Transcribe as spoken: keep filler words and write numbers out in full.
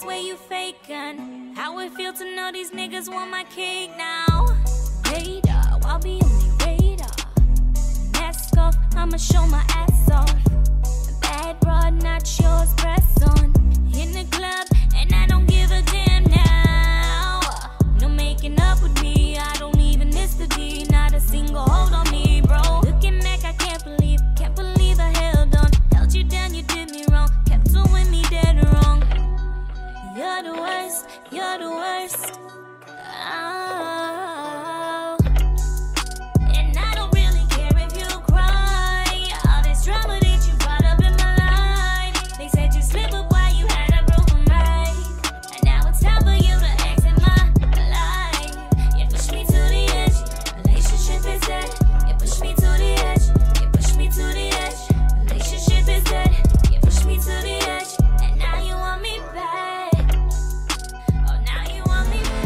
swear you fakin'. How it feel to know these niggas want my cake now? Radar, I'll be on the radar. Mask off, I'ma show my ass